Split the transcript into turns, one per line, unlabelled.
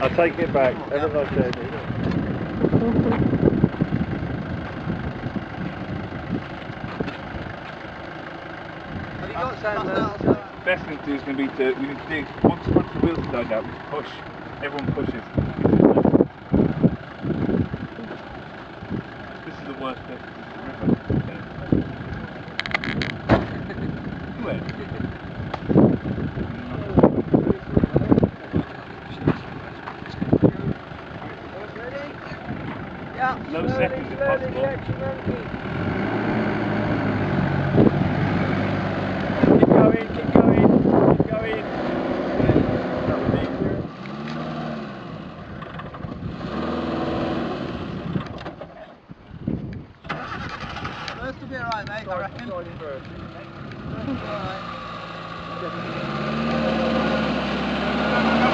I'll take it back. Have a nice day.
Have you got sand there?
Best thing to do is going to be to, we need to do, once the wheels are lined up, push, everyone pushes. This is the worst bit, you went.
Yeah,
Low seconds if possible.
Keep going, keep going, keep going. That was easier. First will be alright, mate, I reckon. Alright.